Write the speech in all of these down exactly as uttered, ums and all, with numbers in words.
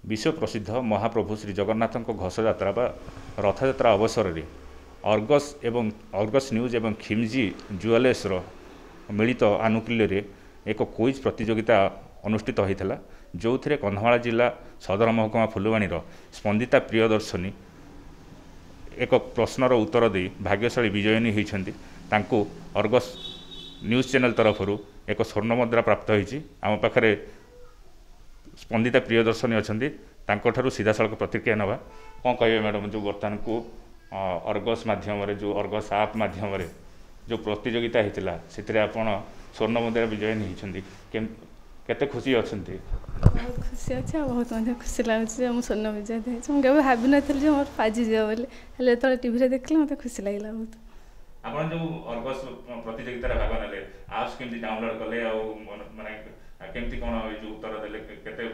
विश्व प्रसिद्ध महाप्रभु श्री जगन्नाथ घोषयात्रा बा रथयात्रा अवसर में अर्गस एवं अर्गस न्यूज एवं खिमजी ज्वेलर्स मिलित आनुकूल्य एक क्विज प्रतियोगिता अनुष्ठित होता जो थे कंधमाल जिला सदर महकुमा फुलवाणी स्पंदिता प्रियदर्शनी एक प्रश्नर उत्तर दे भाग्यशाली विजयिनी होती अर्गस न्यूज चैनल तरफ एक स्वर्ण मुद्रा प्राप्त होती आम पाखे स्पंदिता प्रियदर्शनी अच्छा सीधा सड़क प्रतिक्रिया नवा कौन कहे मैडम जो बर्तमान को अर्गस मध्यम जो अर्गस आप मध्यम जो प्रतियोगिता होता से आपड़ स्वर्ण मुद्रा विजयिनी होती केते खुशी अच्छा बहुत खुशी अच्छे बहुत मजा खुशी लगे मुझे स्वर्ण विजय मुझे भाभी नी मोर पाजी जा बोले जो टीवी देखिए मतलब खुशी लगे बहुत आपण जो अर्गस प्रतियोगिता भाग नेले आप्स केमती डाउनलोड कले आ माने केमती कोन जो उत्तर देले केते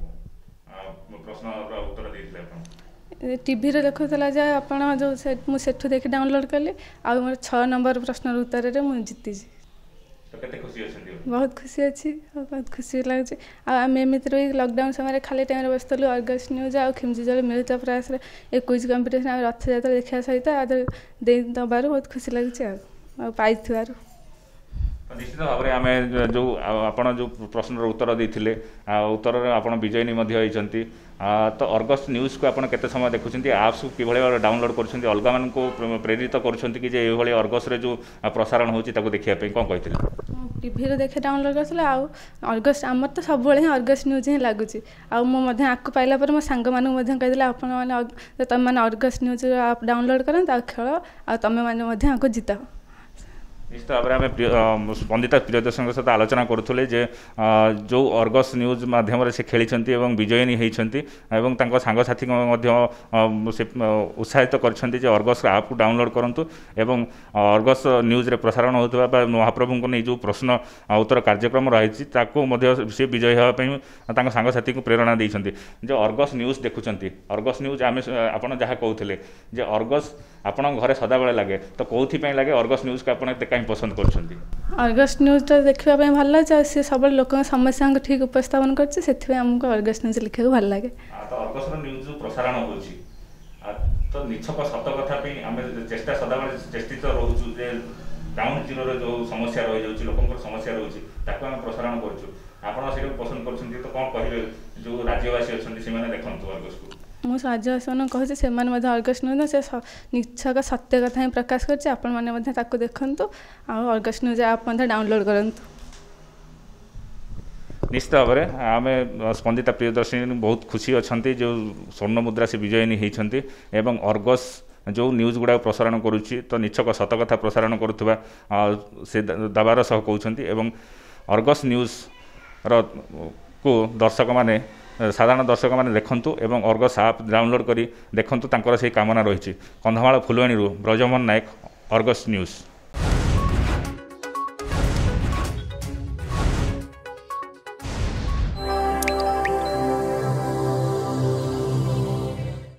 प्रश्न उत्तर देथिले आपण टीवी रे देखुतला जे आपण जो मु सेठु देखि डाउनलोड कले आ मोर छह नंबर प्रश्न उत्तर रे मु जीती जी तो केते खुशी अछंती बहुत खुशी अच्छी बहुत खुशी लगे आम एमती रही लॉकडाउन समय खाली टाइम बसलु अर्गस न्यूज आ खिमजी जल मिलित प्रयास ए क्विज कंपिटिशन आ रथयात्रा देखा सहित दे दबार बहुत खुशी लगे पाई निश्चित भाव में आम जो आपड़ जो प्रश्न उत्तर देते उत्तर आप विजयिनी होती तो अर्गस न्यूज को आपड़ केते समय देखुं आप्स को किभली डाउनलोड कर अलग मान को प्रेरित कर अर्गस रे जो प्रसारण होती देखिए कौन कहते टीवी देखे डाउनलोड कर अर्गस आमर तो सब ही अर्गस न्यूज ही लगुच आपको पाइला मो सांग मानू कहते आप तुम मैंने अर्गस न्यूज आप डाउनलोड कर खेल आ तुम मैंने जीत निश्चित भाव में आम स्पंदिता प्रियदर्शन सहित आलोचना करुले जे जो अर्गस न्यूज मध्यम से खेली विजयिनी होती सांगसाथी से उत्साहित कर अर्गस आप को डाउनलोड करूँ एवं अर्गस न्यूज रे प्रसारण होता महाप्रभु को नहीं जो प्रश्न उत्तर कार्यक्रम रही सी विजयी होगापी सांगसाथी को प्रेरणा देते जो अर्गस न्यूज देखुं अर्गस न्यूज आम आप जहाँ कहते जे अर्गस आपण घरे सदाबले लगे तो कौन लगे अर्गस न्यूज को आप कहीं पसंद कर अर्गस न्यूज देखापी भल लगे सी सब लोक समस्या को ठीक उपस्थापन करमको अर्गस न्यूज लिखा भल लगे तो अर्गस न्यूज प्रसारण हो तो निछक सत कथा आम चेष्टा सदाबले चेष्टित रोचु जे टाउन जीरो जो समस्या रही जाऊँगी लोक समस्या रोचे आम प्रसारण करें पसंद कर तो कौन कहे जो राज्यवासी अच्छा से देखते अर्गस को मु राज्यवासी मान कहूँ से अर्गस न्यूज से निछक सत्य कथा ही प्रकाश कर देखु अर्गस न्यूज आप डाउनलोड करूँ निश्चित भाव में आम स्पंदिता प्रियदर्शनी बहुत खुशी अच्छा जो स्वर्ण मुद्रा से विजयिनी होती एवं अर्गस जो न्यूज गुड़ा प्रसारण करुच्ची तो निछक सत कथा प्रसारण करुवा से दावार सह कहते एवं अर्गस न्यूज रो को दर्शक माने साधारण दर्शक मैंने देखूँ एवं अर्गस आप डाउनलोड करी देखूँ से कामना रही कंधमाल फुलवाणी ब्रजमोहन नायक अर्गस न्यूज।